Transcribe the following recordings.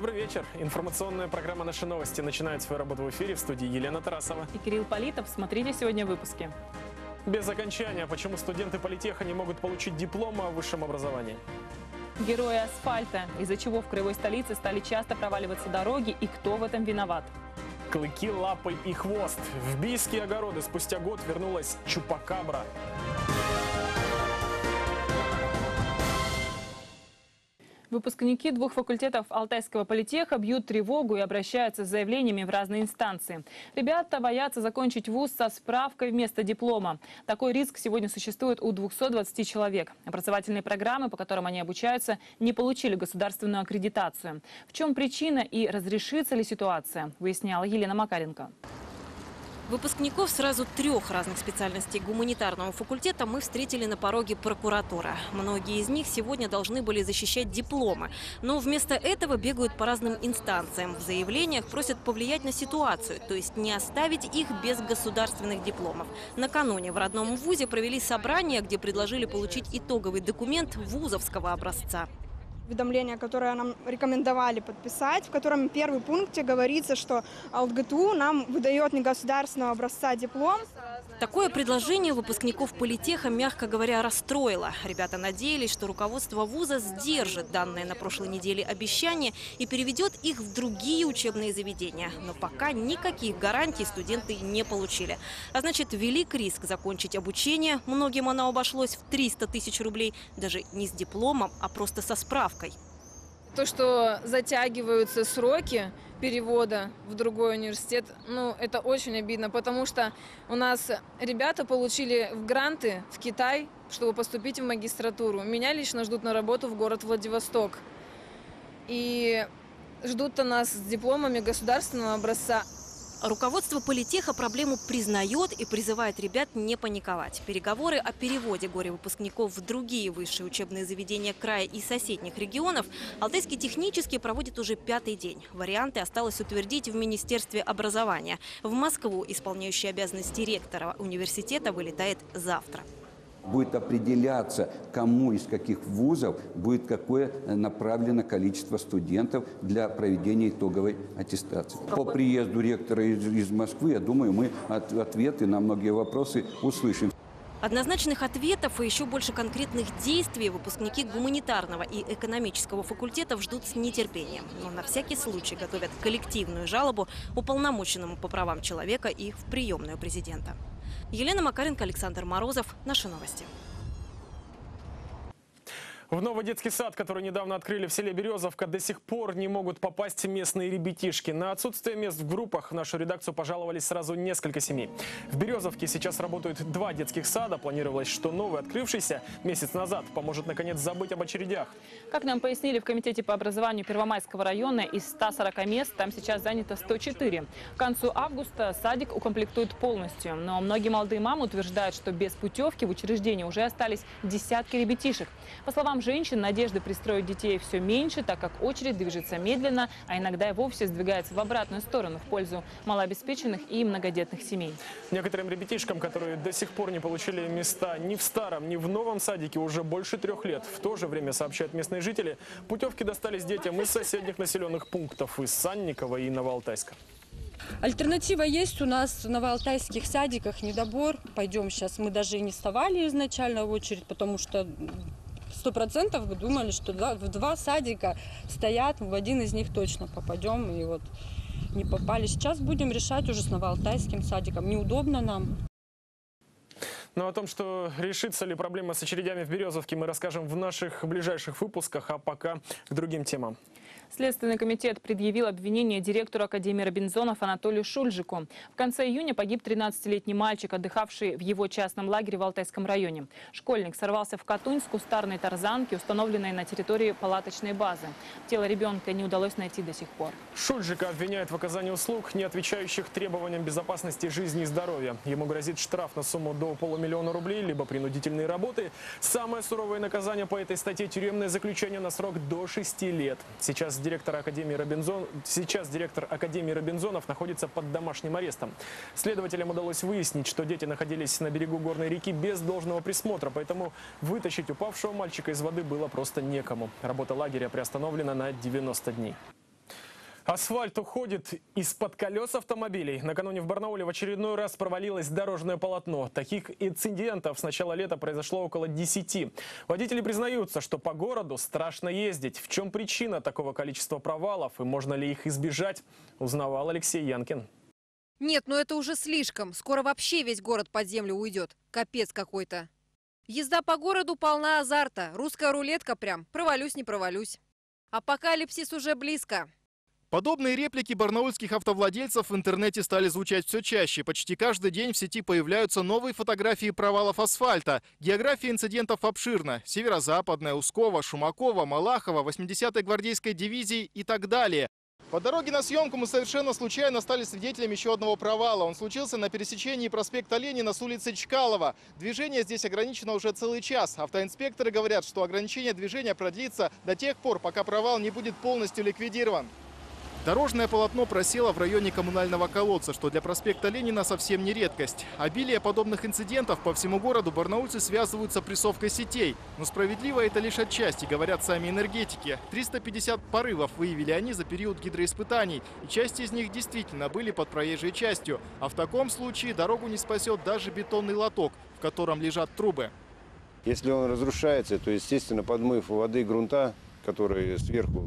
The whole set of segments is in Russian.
Добрый вечер. Информационная программа «Наши новости» начинает свою работу в эфире. В студии Елена Тарасова и Кирилл Политов. Смотрите сегодня в выпуске. Без окончания. Почему студенты политеха не могут получить диплом о высшем образовании? Герои асфальта. Из-за чего в краевой столице стали часто проваливаться дороги и кто в этом виноват? Клыки, лапы и хвост. В Бийские огороды спустя год вернулась чупакабра. Выпускники двух факультетов Алтайского политеха бьют тревогу и обращаются с заявлениями в разные инстанции. Ребята боятся закончить вуз со справкой вместо диплома. Такой риск сегодня существует у 220 человек. Образовательные программы, по которым они обучаются, не получили государственную аккредитацию. В чем причина и разрешится ли ситуация, выясняла Елена Макаренко. Выпускников сразу 3 разных специальностей гуманитарного факультета мы встретили на пороге прокуратуры. Многие из них сегодня должны были защищать дипломы. Но вместо этого бегают по разным инстанциям. В заявлениях просят повлиять на ситуацию, то есть не оставить их без государственных дипломов. Накануне в родном вузе провели собрание, где предложили получить итоговый документ вузовского образца. Уведомление, которое нам рекомендовали подписать, в котором в первом пункте говорится, что ЛГТУ нам выдает негосударственного образца диплом. Такое предложение выпускников политеха, мягко говоря, расстроило. Ребята надеялись, что руководство вуза сдержит данное на прошлой неделе обещание и переведет их в другие учебные заведения. Но пока никаких гарантий студенты не получили. А значит, велик риск закончить обучение. Многим оно обошлось в 300 тысяч рублей. Даже не с дипломом, а просто со справкой. То, что затягиваются сроки перевода в другой университет, это очень обидно, потому что у нас ребята получили гранты в Китай, чтобы поступить в магистратуру. Меня лично ждут на работу в город Владивосток. И ждут-то нас с дипломами государственного образца. Руководство политеха проблему признает и призывает ребят не паниковать. Переговоры о переводе горе-выпускников в другие высшие учебные заведения края и соседних регионов Алтайский технический проводит уже 5-й день. Варианты осталось утвердить в Министерстве образования. В Москву исполняющий обязанности ректора университета вылетает завтра. Будет определяться, кому из каких вузов будет какое направлено количество студентов для проведения итоговой аттестации. По приезду ректора из Москвы, я думаю, мы ответы на многие вопросы услышим. Однозначных ответов и еще больше конкретных действий выпускники гуманитарного и экономического факультетов ждут с нетерпением. Но на всякий случай готовят коллективную жалобу уполномоченному по правам человека и в приемную президента. Елена Макаренко, Александр Морозов. Наши новости. В новый детский сад, который недавно открыли в селе Березовка, до сих пор не могут попасть местные ребятишки. На отсутствие мест в группах в нашу редакцию пожаловались сразу несколько семей. В Березовке сейчас работают 2 детских сада. Планировалось, что новый, открывшийся месяц назад, поможет наконец забыть об очередях. Как нам пояснили в комитете по образованию Первомайского района, из 140 мест там сейчас занято 104. К концу августа садик укомплектуют полностью. Но многие молодые мамы утверждают, что без путевки в учреждении уже остались десятки ребятишек. По словам женщин, надежды пристроить детей все меньше, так как очередь движется медленно, а иногда и вовсе сдвигается в обратную сторону в пользу малообеспеченных и многодетных семей. Некоторым ребятишкам, которые до сих пор не получили места ни в старом, ни в новом садике, уже больше 3 лет. В то же время, сообщают местные жители, путевки достались детям из соседних населенных пунктов, из Санникова и Новоалтайска. Альтернатива есть у нас в новоалтайских садиках, недобор. Пойдем сейчас, мы даже и не вставали изначально в очередь, потому что 100% думали, что в 2 садика стоят, в один из них точно попадем, и вот не попали. Сейчас будем решать уже с новоалтайским садиком. Неудобно нам. Но о том, что решится ли проблема с очередями в Березовке, мы расскажем в наших ближайших выпусках, а пока к другим темам. Следственный комитет предъявил обвинение директору Академии Робинзонов Анатолию Шульжику. В конце июня погиб 13-летний мальчик, отдыхавший в его частном лагере в Алтайском районе. Школьник сорвался в Катунь с кустарной тарзанки, установленной на территории палаточной базы. Тело ребенка не удалось найти до сих пор. Шульжика обвиняют в оказании услуг, не отвечающих требованиям безопасности жизни и здоровья. Ему грозит штраф на сумму до 500 000 рублей, либо принудительные работы. Самое суровое наказание по этой статье – тюремное заключение на срок до 6 лет. Сейчас директор Академии Робинзонов находится под домашним арестом. Следователям удалось выяснить, что дети находились на берегу горной реки без должного присмотра, поэтому вытащить упавшего мальчика из воды было просто некому. Работа лагеря приостановлена на 90 дней. Асфальт уходит из-под колес автомобилей. Накануне в Барнауле в очередной раз провалилось дорожное полотно. Таких инцидентов с начала лета произошло около 10. Водители признаются, что по городу страшно ездить. В чем причина такого количества провалов и можно ли их избежать, узнавал Алексей Янкин. Нет, но это уже слишком. Скоро вообще весь город под землю уйдет. Капец какой-то. Езда по городу полна азарта. Русская рулетка прям. Провалюсь, не провалюсь. Апокалипсис уже близко. Подобные реплики барнаульских автовладельцев в интернете стали звучать все чаще. Почти каждый день в сети появляются новые фотографии провалов асфальта. География инцидентов обширна. Северо-западная, Ускова, Шумакова, Малахова, 80-й гвардейской дивизии и так далее. По дороге на съемку мы совершенно случайно стали свидетелями еще одного провала. Он случился на пересечении проспекта Ленина с улицы Чкалова. Движение здесь ограничено уже целый час. Автоинспекторы говорят, что ограничение движения продлится до тех пор, пока провал не будет полностью ликвидирован. Дорожное полотно просело в районе коммунального колодца, что для проспекта Ленина совсем не редкость. Обилие подобных инцидентов по всему городу барнаульцы связывают с опрессовкой сетей. Но справедливо это лишь отчасти, говорят сами энергетики. 350 порывов выявили они за период гидроиспытаний. И часть из них действительно были под проезжей частью. А в таком случае дорогу не спасет даже бетонный лоток, в котором лежат трубы. Если он разрушается, то, естественно, подмыв воды и грунта, которые сверху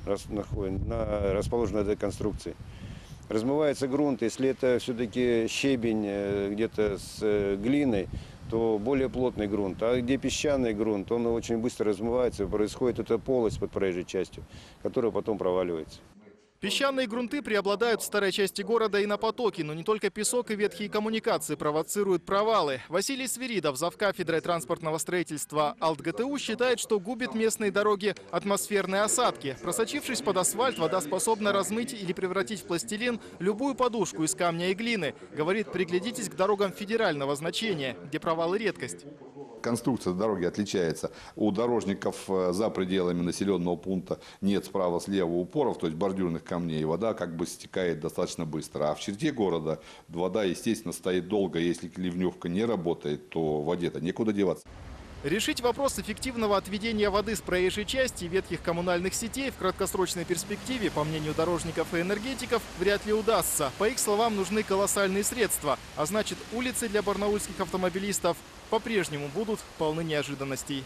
расположены на этой конструкции. Размывается грунт. Если это все-таки щебень где-то с глиной, то более плотный грунт. А где песчаный грунт, он очень быстро размывается, происходит эта полость под проезжей частью, которая потом проваливается. Песчаные грунты преобладают в старой части города и на потоке, но не только песок и ветхие коммуникации провоцируют провалы. Василий Свиридов, завкафедрой транспортного строительства АлтГТУ, считает, что губит местные дороги атмосферные осадки. Просочившись под асфальт, вода способна размыть или превратить в пластилин любую подушку из камня и глины. Говорит, приглядитесь к дорогам федерального значения, где провалы редкость. Конструкция дороги отличается. У дорожников за пределами населенного пункта нет справа-слева упоров, то есть бордюрных камней. Вода как бы стекает достаточно быстро. А в черте города вода, естественно, стоит долго. Если ливневка не работает, то воде-то некуда деваться. Решить вопрос эффективного отведения воды с проезжей части и ветхих коммунальных сетей в краткосрочной перспективе, по мнению дорожников и энергетиков, вряд ли удастся. По их словам, нужны колоссальные средства. А значит, улицы для барнаульских автомобилистов по-прежнему будут полны неожиданностей.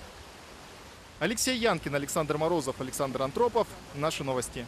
Алексей Янкин, Александр Морозов, Александр Антропов. Наши новости.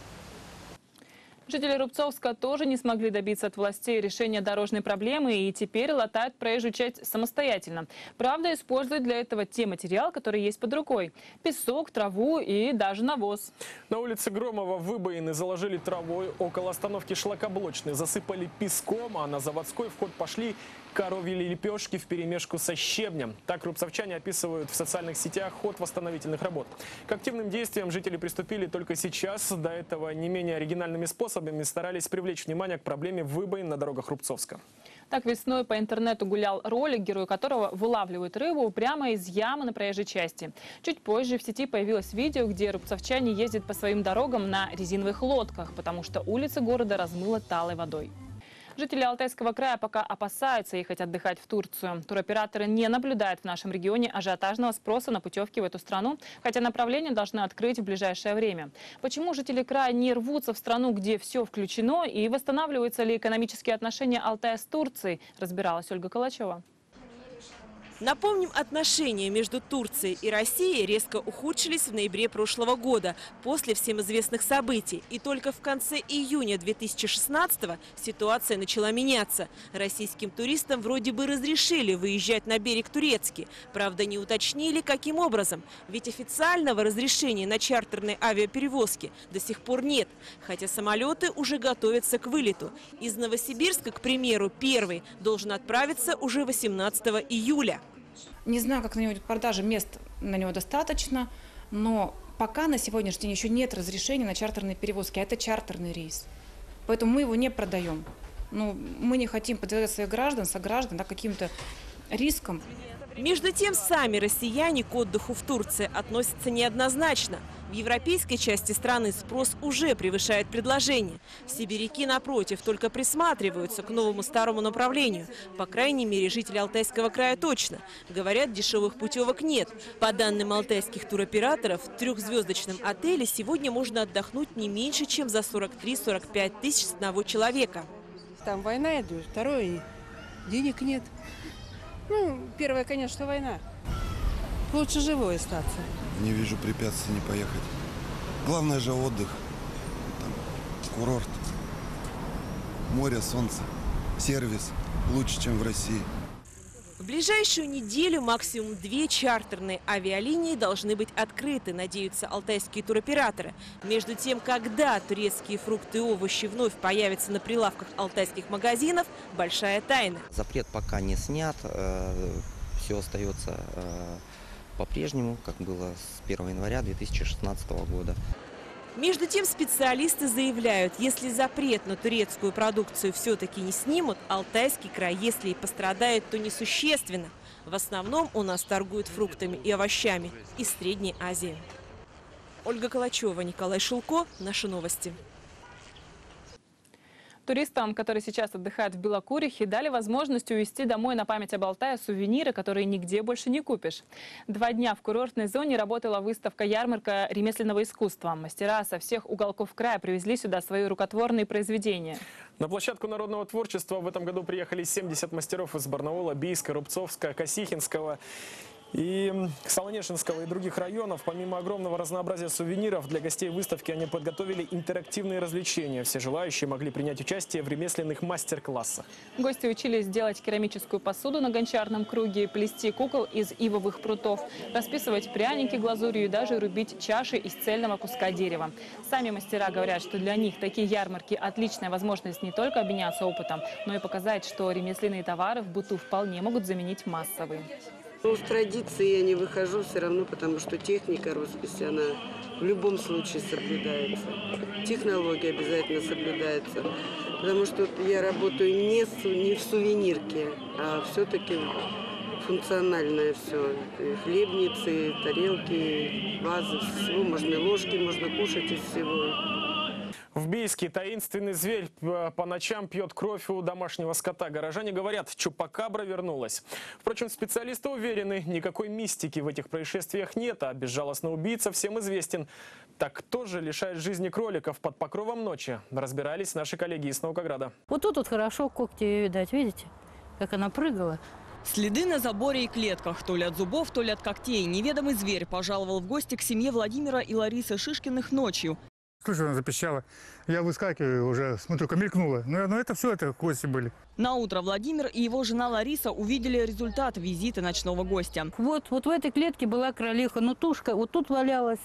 Жители Рубцовска тоже не смогли добиться от властей решения дорожной проблемы и теперь латают проезжую часть самостоятельно. Правда, используют для этого те материалы, которые есть под рукой. Песок, траву и даже навоз. На улице Громова выбоины заложили травой, около остановки Шлакоблочной засыпали песком, а на Заводской в ход пошли коровьи лепешки вперемешку со щебнем. Так рубцовчане описывают в социальных сетях ход восстановительных работ. К активным действиям жители приступили только сейчас. До этого не менее оригинальными способами старались привлечь внимание к проблеме выбоин на дорогах Рубцовска. Так весной по интернету гулял ролик, герой которого вылавливают рыбу прямо из ямы на проезжей части. Чуть позже в сети появилось видео, где рубцовчане ездят по своим дорогам на резиновых лодках, потому что улицы города размыло талой водой. Жители Алтайского края пока опасаются ехать отдыхать в Турцию. Туроператоры не наблюдают в нашем регионе ажиотажного спроса на путевки в эту страну, хотя направление должны открыть в ближайшее время. Почему жители края не рвутся в страну, где все включено, и восстанавливаются ли экономические отношения Алтая с Турцией, разбиралась Ольга Калачева. Напомним, отношения между Турцией и Россией резко ухудшились в ноябре прошлого года после всем известных событий. И только в конце июня 2016-го ситуация начала меняться. Российским туристам вроде бы разрешили выезжать на берег турецкий. Правда, не уточнили, каким образом. Ведь официального разрешения на чартерные авиаперевозки до сих пор нет. Хотя самолеты уже готовятся к вылету. Из Новосибирска, к примеру, первый должен отправиться уже 18 июля. Не знаю, как на него идет продажа, мест на него достаточно, но пока на сегодняшний день еще нет разрешения на чартерные перевозки, а это чартерный рейс. Поэтому мы его не продаем. Но мы не хотим подвергать своих граждан, сограждан каким-то рискам. Между тем, сами россияне к отдыху в Турции относятся неоднозначно. В европейской части страны спрос уже превышает предложение. Сибиряки, напротив, только присматриваются к новому старому направлению. По крайней мере, жители Алтайского края точно. Говорят, дешевых путевок нет. По данным алтайских туроператоров, в трехзвездочном отеле сегодня можно отдохнуть не меньше, чем за 43-45 тысяч с одного человека. Там война идет, второе денег нет. Ну, первое, конечно, война. Лучше живой остаться. Не вижу препятствий не поехать. Главное же отдых. Там, курорт. Море, солнце. Сервис. Лучше, чем в России. В ближайшую неделю максимум 2 чартерные авиалинии должны быть открыты, надеются алтайские туроператоры. Между тем, когда турецкие фрукты и овощи вновь появятся на прилавках алтайских магазинов, большая тайна. Запрет пока не снят, все остается по-прежнему, как было с 1 января 2016 года. Между тем специалисты заявляют, если запрет на турецкую продукцию все-таки не снимут, Алтайский край, если и пострадает, то несущественно. В основном у нас торгуют фруктами и овощами из Средней Азии. Ольга Калачева, Николай Шилко. Наши новости. Туристам, которые сейчас отдыхают в Белокурихе, дали возможность увезти домой на память об Алтае сувениры, которые нигде больше не купишь. 2 дня в курортной зоне работала выставка-ярмарка ремесленного искусства. Мастера со всех уголков края привезли сюда свои рукотворные произведения. На площадку народного творчества в этом году приехали 70 мастеров из Барнаула, Бийска, Рубцовска, Косихинского и Солонешинского и других районов. Помимо огромного разнообразия сувениров, для гостей выставки они подготовили интерактивные развлечения. Все желающие могли принять участие в ремесленных мастер-классах. Гости учились делать керамическую посуду на гончарном круге, плести кукол из ивовых прутов, расписывать пряники глазурью и даже рубить чаши из цельного куска дерева. Сами мастера говорят, что для них такие ярмарки – отличная возможность не только обменяться опытом, но и показать, что ремесленные товары в быту вполне могут заменить массовые. Ну, с традиции я не выхожу все равно, потому что техника, роспись, она в любом случае соблюдается. Технология обязательно соблюдается. Потому что я работаю не в сувенирке, а все-таки функциональное все. И хлебницы, тарелки, вазы, всего. Можно ложки, можно кушать из всего. В Бийске таинственный зверь по ночам пьет кровь у домашнего скота. Горожане говорят, чупакабра вернулась. Впрочем, специалисты уверены, никакой мистики в этих происшествиях нет, а безжалостный убийца всем известен. Так кто же лишает жизни кроликов под покровом ночи? Разбирались наши коллеги из Наукограда. Вот тут вот хорошо когти видать, видите, как она прыгала. Следы на заборе и клетках. То ли от зубов, то ли от когтей. Неведомый зверь пожаловал в гости к семье Владимира и Ларисы Шишкиных ночью. Слушай, она запищала. Я выскакиваю уже, смотрю-ка, мелькнула. Но это все, это кости были. На утро Владимир и его жена Лариса увидели результат визита ночного гостя. Вот в этой клетке была кролиха, но тушка вот тут валялась.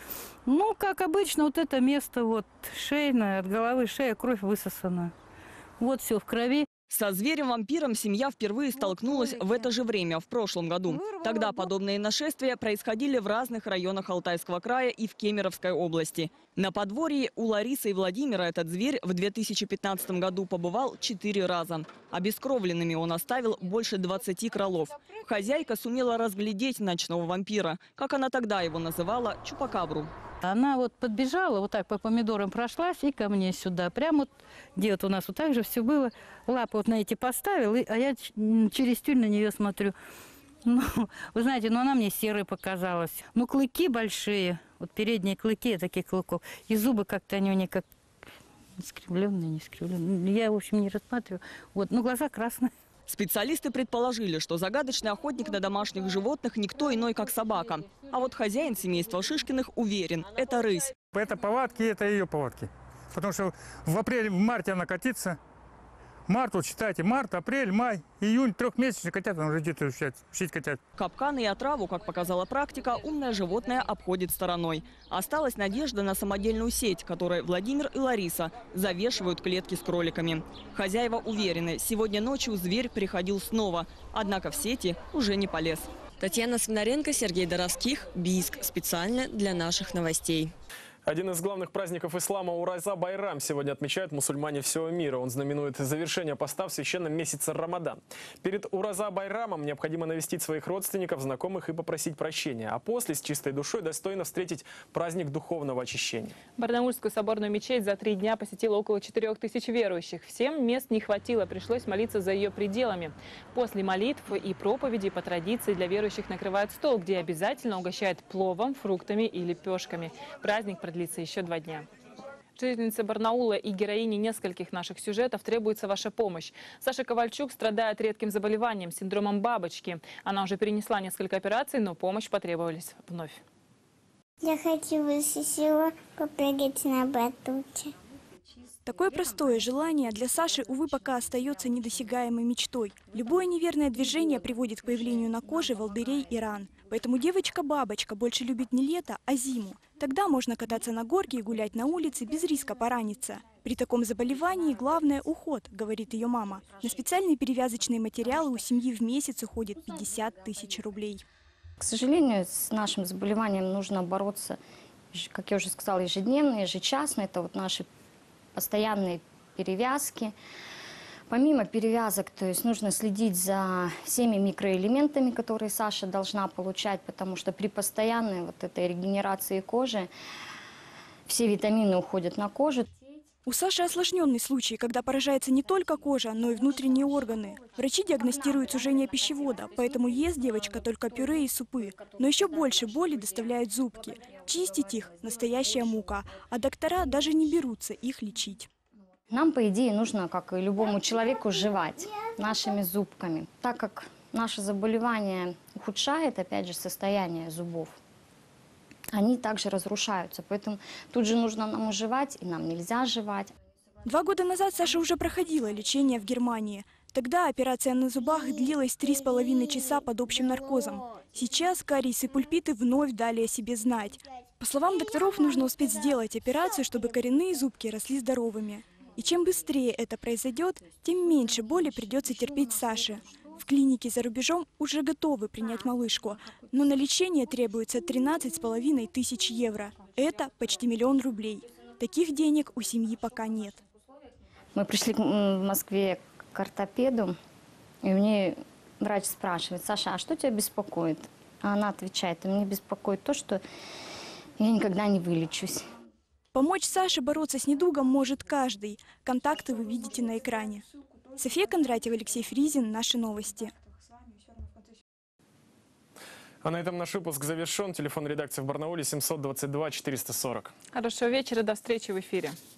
Ну, как обычно, вот это место вот шейное, от головы шея, кровь высосана. Вот все в крови. Со зверем-вампиром семья впервые столкнулась в это же время, в прошлом году. Тогда подобные нашествия происходили в разных районах Алтайского края и в Кемеровской области. На подворье у Ларисы и Владимира этот зверь в 2015 году побывал 4 раза. Обескровленными он оставил больше 20 кролов. Хозяйка сумела разглядеть ночного вампира, как она тогда его называла, чупакабру. Она вот подбежала, вот так по помидорам прошлась и ко мне сюда. Прямо вот, где вот у нас вот так же все было. Лапы вот на эти поставил, а я через тюль на нее смотрю. Ну, вы знаете, ну она мне серой показалась. Ну, клыки большие, вот передние клыки таких клыков. И зубы как-то они как искривленные, не искривленные. Я, в общем, не рассматриваю. Вот, ну, глаза красные. Специалисты предположили, что загадочный охотник на домашних животных никто иной, как собака. А вот хозяин семейства Шишкиных уверен – это рысь. Это повадки, это ее повадки. Потому что в апреле, в марте она катится. Март, вот считайте, март, апрель, май, июнь, 3-месячные котята, она уже где-то щить котят. Капканы и отраву, как показала практика, умное животное обходит стороной. Осталась надежда на самодельную сеть, которой Владимир и Лариса завешивают клетки с кроликами. Хозяева уверены, сегодня ночью зверь приходил снова, однако в сети уже не полез. Татьяна Свинаренко, Сергей Доровских, Бийск. Специально для наших новостей. Один из главных праздников ислама Урайза Байрам сегодня отмечают мусульмане всего мира. Он знаменует завершение поста в священном месяце Рамадан. Перед Урайза Байрамом необходимо навестить своих родственников, знакомых и попросить прощения. А после с чистой душой достойно встретить праздник духовного очищения. Барнаульскую соборную мечеть за 3 дня посетило около 4000 верующих. Всем мест не хватило, пришлось молиться за ее пределами. После молитв и проповедей по традиции для верующих накрывают стол, где обязательно угощают пловом, фруктами и лепешками. Праздник длится еще 2 дня. Жительнице Барнаула и героине нескольких наших сюжетов требуется ваша помощь. Саша Ковальчук страдает редким заболеванием, синдромом бабочки. Она уже перенесла несколько операций, но помощь потребовалась вновь. Я хочу выше всего попрыгать на батуте. Такое простое желание для Саши, увы, пока остается недосягаемой мечтой. Любое неверное движение приводит к появлению на коже волдырей и ран. Поэтому девочка-бабочка больше любит не лето, а зиму. Тогда можно кататься на горке и гулять на улице без риска пораниться. При таком заболевании главное – уход, говорит ее мама. На специальные перевязочные материалы у семьи в месяц уходит 50 000 рублей. К сожалению, с нашим заболеванием нужно бороться, как я уже сказала, ежедневно, ежечасно. Это вот наши постоянные перевязки. Помимо перевязок, то есть нужно следить за всеми микроэлементами, которые Саша должна получать, потому что при постоянной вот этой регенерации кожи все витамины уходят на кожу. У Саши осложненный случай, когда поражается не только кожа, но и внутренние органы. Врачи диагностируют сужение пищевода, поэтому ест девочка только пюре и супы. Но еще больше боли доставляют зубки. Чистить их – настоящая мука, а доктора даже не берутся их лечить. Нам, по идее, нужно, как и любому человеку, жевать нашими зубками. Так как наше заболевание ухудшает, опять же, состояние зубов, они также разрушаются. Поэтому тут же нужно нам жевать, и нам нельзя жевать. 2 года назад Саша уже проходила лечение в Германии. Тогда операция на зубах длилась 3,5 часа под общим наркозом. Сейчас кариес и пульпиты вновь дали о себе знать. По словам докторов, нужно успеть сделать операцию, чтобы коренные зубки росли здоровыми. И чем быстрее это произойдет, тем меньше боли придется терпеть Саше. В клинике за рубежом уже готовы принять малышку, но на лечение требуется 13,5 тысяч евро. Это почти 1 000 000 рублей. Таких денег у семьи пока нет. Мы пришли в Москве к ортопеду, и мне врач спрашивает: Саша, а что тебя беспокоит? А она отвечает: меня беспокоит то, что я никогда не вылечусь. Помочь Саше бороться с недугом может каждый. Контакты вы видите на экране. София Кондратьева, Алексей Фризин. Наши новости. А на этом наш выпуск завершен. Телефон редакции в Барнауле 722 440. Хорошего вечера, до встречи в эфире.